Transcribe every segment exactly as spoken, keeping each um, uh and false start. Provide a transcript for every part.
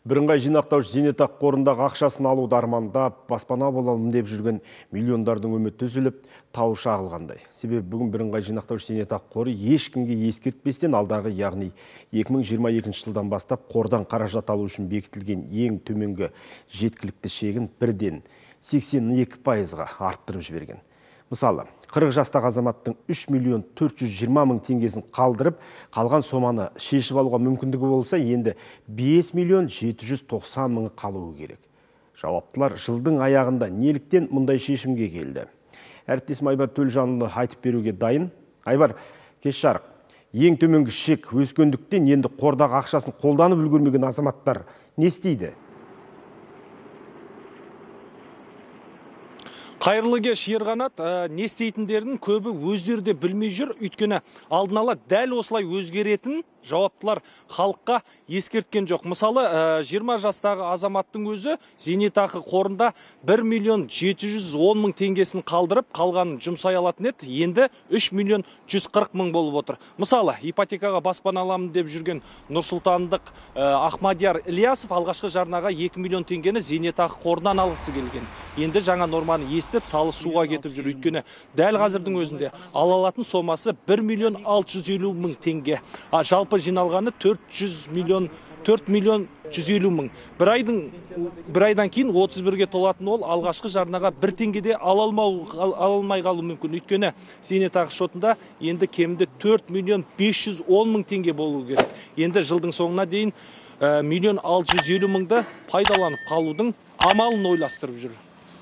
Бірыңғай жинақтаушы зейнетақы қорындағы ақшасын алуды армандап, баспана боламын деп жүрген миллиондардың үміті үзіліп, тауы шағылғандай. Себебі бүгін бірыңғай жинақтаушы зейнетақы қоры ешкімге ескертпестен алдағы, яғни екі мың жиырма екінші жылдан бастап қордан қаражат алу үшін бекітілген ең төменгі жеткілікті шегін бірден сексен екі пайызға арттырып жіберген. Мысалы, қырық жастағы азаматтың үш миллион төрт жүз жиырма мың теңгесін қалдырып, қалған соманы шешіп алуға мүмкіндігі болса, енді бес миллион жеті жүз тоқсан мыңы қалуы керек. Жауаптылар жылдың аяғында неліктен мұндай шешімге келді? Әріптесім Айбар Төлжанұлы айтып беруге дайын. Айбар, кеш жарық. Ең төменгі шек өскендіктен енді қордағы ақшасын қолданып үлгермеген азаматтар не істейді? Қайырлы кеш, Ерғанат. Не істейтіндерін көбі өздері де білмей жүр. Өйткені алдын ала дәл осылай өзгеретін жауаптылар халыққа ескерткен жоқ. Мысалы, жиырма жастағы азаматтың өзі зейнетақы қорында бір миллион жеті жүз он мың теңгесін қалдырып, қалғанын жұмсай алатын еді. Енді үш миллион жүз қырық мың болып отыр. Мысалы, ипотекаға баспана аламын деп жүрген нұрсұлтандық Ахмадияр Ильясов алғашқы жарнаға екі миллион теңгені зейнетақы қорынан алғысы келген. Енді жаңа норманы естіп, салы суға кетіп жүр. Өйткені дәл қазірдің өзінде ала алатын сомасы бір миллион алты жүз елу мың теңге. Жалпы жиналғаны төрт жүз миллион, төрт миллион жүз елу мың. Бір айдың, бір айдан кейін отыз бірге толатын ол алғашқы жарнаға бір теңгеде ала алмай қалу мүмкін. Өйткені зейнетақы шотында енді кемінде төрт миллион бес жүз он мың теңге болу керек. Енді жылдың соңына дейін миллион алты жүз елу мыңды пайдаланып қалудың амалын ойластырып жүр.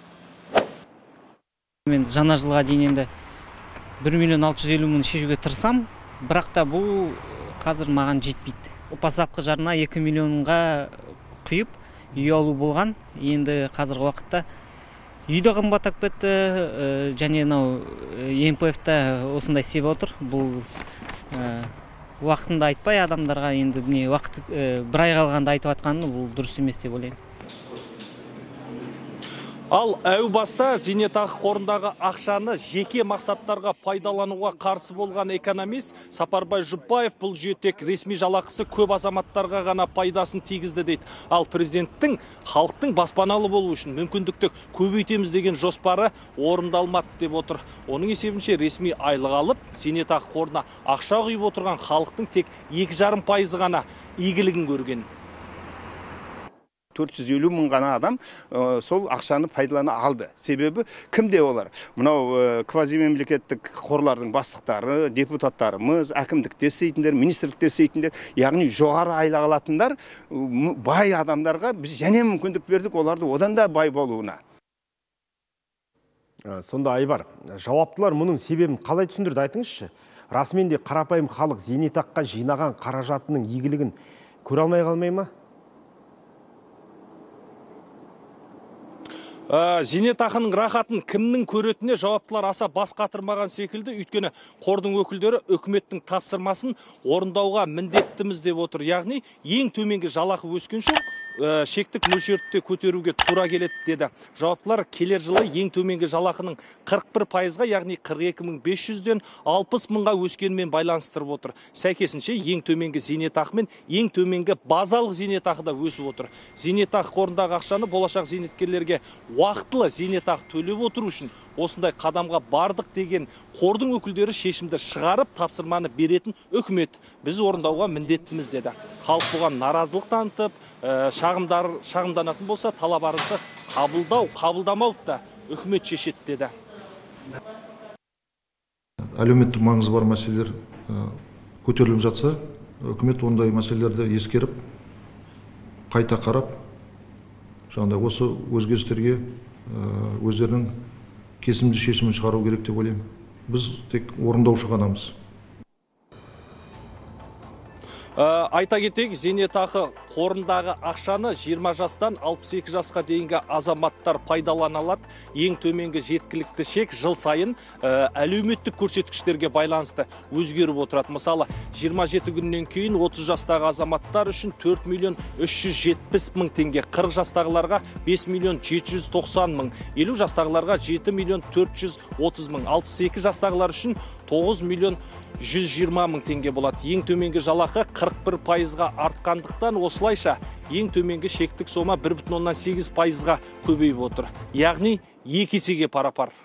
Мен жаңа жылға дейін енді бір миллион алты жүз елу мың шешуге тырысам, бірақ та бұл қазір маған жетпейді. Бастапқы жарна екі миллионға құйып, үй алу болған. Енді қазіргі уақытта үйді қымбаттап кетті, және Е М П Ф-та осындай себеп отыр. Бұл уақытында айтпай адамдарға енді уақыт бір ай қалғанда айтып атқаны бұл дұрыс емес деп ойлаймын. Ал әу баста зейнетақы қорындағы ақшаны жеке мақсаттарға пайдалануға қарсы болған экономист Сапарбай Жұпбаев бұл жүйе тек ресми жалақысы көп азаматтарға ғана пайдасын тигізді дейді. Ал президенттің халықтың баспаналы болу үшін мүмкіндікті көбейтеміз деген жоспары орындалмады деп отыр. Оның есебінше ресми айлық алып, зейнетақы қорына ақша құйып отырған халықтың тек екі жарым пайызы ғана игілігін көрген. төрт жүз елу мың ғана адам сол ақшаны пайдалана алды. Себебі кімде олар? Мынау квазимемлекеттік қорлардың бастықтары, депутаттарымыз, әкімдікте істейтіндер, министрлікте істейтіндер, яғни жоғары айлық алатындар бай адамдарға біз және мүмкіндік бердік оларды одан да бай болуына. Сонда Айбар, жауаптылар мұның себебін қалай түсіндірді айтыңызшы? Расымен де қарапайым халық зейнетаққа жинаған қаражатының игілігін көре алмай қалмай ма? Зейнетақының рахатын кімнің көретіне жауаптылар аса бас қатырмаған секілді. Өйткені қордың өкілдері үкіметтің тапсырмасын орындауға міндеттіміз деп отыр. Яғни ең төменгі жалақы өскен соң шектік мөлшерді көтеруге тура келеді деді. Жауаптылар келер жылы ең төменгі жалақының қырық бір пайызға, яғни қырық екі мың бес жүзден алпыс мыңға өскенмен байланыстырып отыр. Сәйкесінше ең төменгі зейнетақы мен ең төменгі базалық зейнетақы да өсіп отыр. Зейнетақы қорындағы ақшаны болашақ зейнеткерлерге уақытылы зейнетақы төлеп отыру үшін осындай қадамға бардық деген қордың өкілдері шешімді шығарып, тапсырманы беретін үкімет біз орындауға міндеттіміз деді. Халық бұған наразылық танытып, шағымдар шағымданатын болса, талап арызды қабылдау, қабылдамауды да үкімет шешеді деді. Әлеуметтік маңызы бар мәселелер көтеріліп жатса, үкімет ондай мәселелерді ескеріп, қайта қарап, жаңағыдай осы өзгерістерге өздерінің кесімді шешімін шығару керек деп ойлаймын. Біз тек орындаушы ғанамыз. Айта кетейік, зейнетақы қорындағы ақшаны жиырма жастан алпыс екі жасқа дейінгі азаматтар пайдалана алады. Ең төменгі жеткілікті шек жыл сайын әлеуметтік көрсеткіштерге байланысты өзгеріп отырады. Мысалы, жиырма жеті күннен кейін отыз жастағы азаматтар үшін төрт миллион үш жүз жетпіс мың теңге, қырық жастағыларға бес миллион жеті жүз тоқсан мың, елу жастағыларға жеті миллион төрт жүз отыз мың, алпыс екі жастағылар үшін тоғыз миллион жүз жиырма мың теңге болады. Ең төменгі жалақы қырық бір пайызға артқандықтан осылайша ең төменгі шектік сома бір бүтін оннан сегіз пайызға көбейіп отыр. Яғни екі есеге пара-пар.